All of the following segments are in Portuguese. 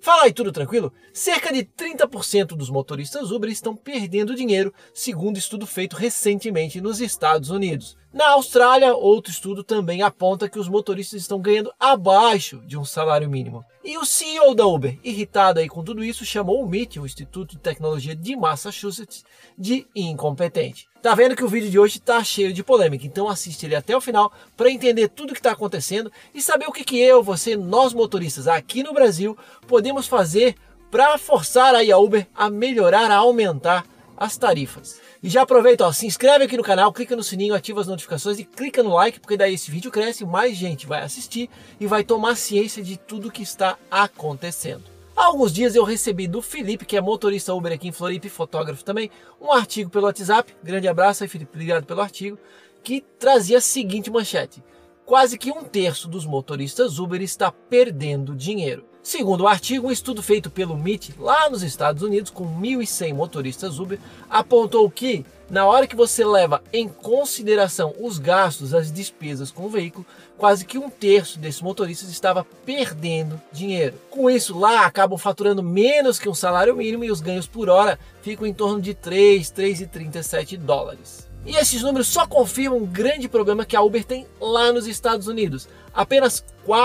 Fala aí, tudo tranquilo? Cerca de 30% dos motoristas Uber estão perdendo dinheiro, segundo estudo feito recentemente nos Estados Unidos. Na Austrália, outro estudo também aponta que os motoristas estão ganhando abaixo de um salário mínimo. E o CEO da Uber, irritado aí com tudo isso, chamou o MIT, o Instituto de Tecnologia de Massachusetts, de incompetente. Tá vendo que o vídeo de hoje tá cheio de polêmica, então assiste ele até o final para entender tudo o que está acontecendo e saber o que eu, você, nós motoristas aqui no Brasil podemos fazer para forçar aí a Uber a melhorar, a aumentar as tarifas. E já aproveita, ó, se inscreve aqui no canal, clica no sininho, ativa as notificações e clica no like, porque daí esse vídeo cresce, mais gente vai assistir e vai tomar ciência de tudo que está acontecendo. Há alguns dias eu recebi do Felipe, que é motorista Uber aqui em Floripa e fotógrafo também, um artigo pelo WhatsApp, grande abraço aí Felipe, obrigado pelo artigo, que trazia a seguinte manchete: quase que 1/3 dos motoristas Uber está perdendo dinheiro. Segundo o artigo, um estudo feito pelo MIT lá nos Estados Unidos com 1.100 motoristas Uber apontou que na hora que você leva em consideração os gastos, as despesas com o veículo, quase que 1/3 desses motoristas estava perdendo dinheiro. Com isso, lá acabam faturando menos que um salário mínimo e os ganhos por hora ficam em torno de 3,37 dólares. E esses números só confirmam um grande problema que a Uber tem lá nos Estados Unidos. Apenas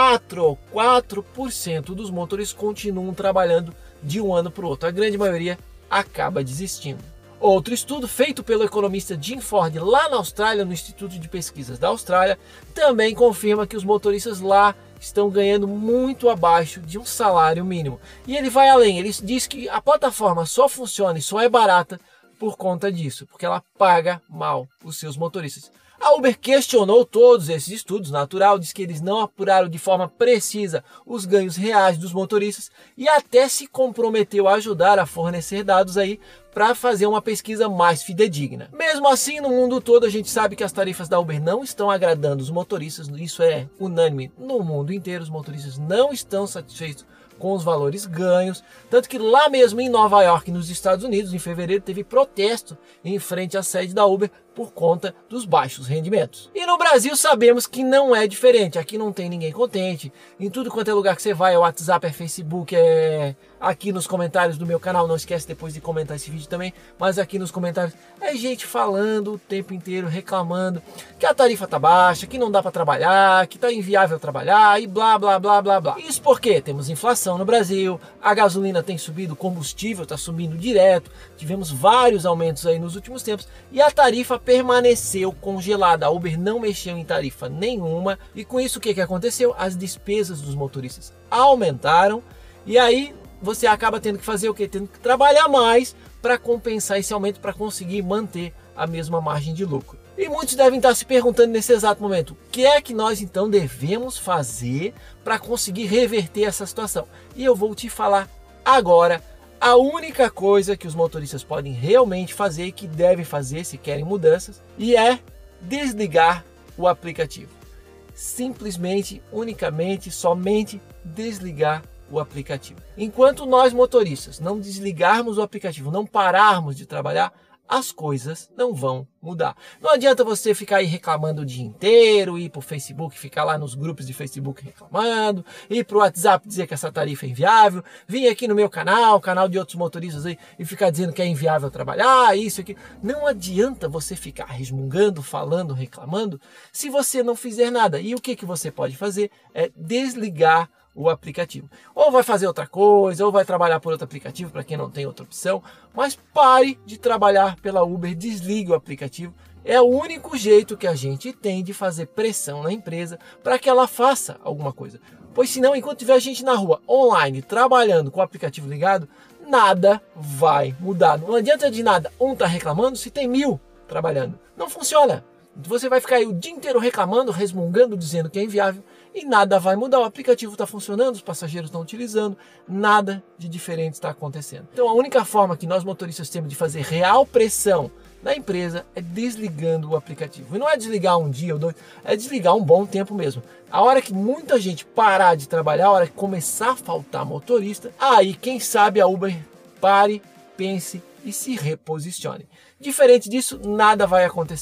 4% dos motoristas continuam trabalhando de um ano para o outro. A grande maioria acaba desistindo. Outro estudo feito pelo economista Jim Ford lá na Austrália, no Instituto de Pesquisas da Austrália, também confirma que os motoristas lá estão ganhando muito abaixo de um salário mínimo. E ele vai além, ele diz que a plataforma só funciona e só é barata por conta disso, porque ela paga mal os seus motoristas. A Uber questionou todos esses estudos, natural, diz que eles não apuraram de forma precisa os ganhos reais dos motoristas e até se comprometeu a ajudar a fornecer dados aí para fazer uma pesquisa mais fidedigna. Mesmo assim, no mundo todo a gente sabe que as tarifas da Uber não estão agradando os motoristas, isso é unânime no mundo inteiro, os motoristas não estão satisfeitos com os valores ganhos, tanto que lá mesmo em Nova York, nos Estados Unidos, em fevereiro, teve protesto em frente à sede da Uber por conta dos baixos rendimentos. E no Brasil sabemos que não é diferente, aqui não tem ninguém contente, em tudo quanto é lugar que você vai, é WhatsApp, é Facebook, é aqui nos comentários do meu canal, não esquece depois de comentar esse vídeo também, mas aqui nos comentários é gente falando o tempo inteiro, reclamando que a tarifa tá baixa, que não dá para trabalhar, que tá inviável trabalhar e blá blá blá blá blá. Isso porque temos inflação no Brasil, a gasolina tem subido, o combustível está subindo direto, tivemos vários aumentos aí nos últimos tempos e a tarifa permaneceu congelada, a Uber não mexeu em tarifa nenhuma e com isso o que aconteceu? As despesas dos motoristas aumentaram e aí você acaba tendo que fazer o quê? Tendo que trabalhar mais para compensar esse aumento, para conseguir manter a mesma margem de lucro. E muitos devem estar se perguntando nesse exato momento, o que é que nós então devemos fazer para conseguir reverter essa situação? E eu vou te falar agora a única coisa que os motoristas podem realmente fazer e que devem fazer se querem mudanças, e é desligar o aplicativo. Simplesmente, unicamente, somente desligar o aplicativo. Enquanto nós motoristas não desligarmos o aplicativo, não pararmos de trabalhar, as coisas não vão mudar. Não adianta você ficar aí reclamando o dia inteiro, ir para o Facebook, ficar lá nos grupos de Facebook reclamando, ir para o WhatsApp dizer que essa tarifa é inviável, vir aqui no meu canal, canal de outros motoristas aí, e ficar dizendo que é inviável trabalhar, isso aqui. Não adianta você ficar resmungando, falando, reclamando, se você não fizer nada. E o que você pode fazer é desligar o aplicativo. Ou vai fazer outra coisa, ou vai trabalhar por outro aplicativo para quem não tem outra opção, mas pare de trabalhar pela Uber, desligue o aplicativo. É o único jeito que a gente tem de fazer pressão na empresa para que ela faça alguma coisa. Pois senão, enquanto tiver gente na rua, online, trabalhando com o aplicativo ligado, nada vai mudar. Não adianta de nada um tá reclamando se tem 1000 trabalhando. Não funciona. Você vai ficar aí o dia inteiro reclamando, resmungando, dizendo que é inviável e nada vai mudar. O aplicativo está funcionando, os passageiros estão utilizando, nada de diferente está acontecendo. Então a única forma que nós motoristas temos de fazer real pressão na empresa é desligando o aplicativo. E não é desligar um dia ou dois, é desligar um bom tempo mesmo. A hora que muita gente parar de trabalhar, a hora que começar a faltar motorista, aí quem sabe a Uber pare, pense e se reposicione. Diferente disso, nada vai acontecer.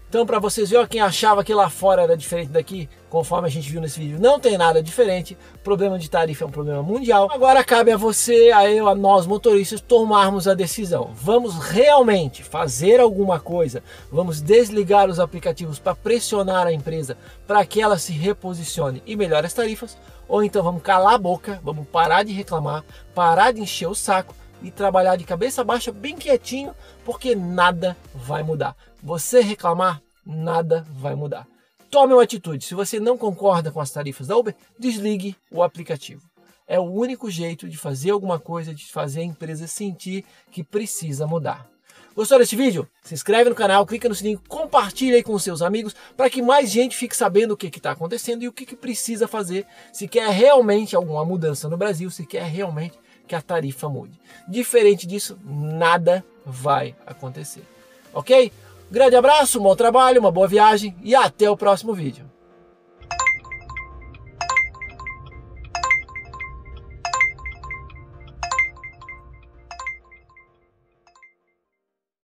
Então, para vocês verem, quem achava que lá fora era diferente daqui, conforme a gente viu nesse vídeo, não tem nada diferente. O problema de tarifa é um problema mundial. Agora cabe a você, a eu, a nós motoristas, tomarmos a decisão. Vamos realmente fazer alguma coisa? Vamos desligar os aplicativos para pressionar a empresa para que ela se reposicione e melhore as tarifas? Ou então vamos calar a boca, vamos parar de reclamar, parar de encher o saco e trabalhar de cabeça baixa, bem quietinho, porque nada vai mudar. Você reclamar, nada vai mudar. Tome uma atitude. Se você não concorda com as tarifas da Uber, desligue o aplicativo. É o único jeito de fazer alguma coisa, de fazer a empresa sentir que precisa mudar. Gostou desse vídeo? Se inscreve no canal, clica no sininho, compartilha aí com os seus amigos para que mais gente fique sabendo o que está acontecendo e o que precisa fazer se quer realmente alguma mudança no Brasil, se quer realmente que a tarifa mude. Diferente disso, nada vai acontecer. Ok? Grande abraço, bom trabalho, uma boa viagem e até o próximo vídeo.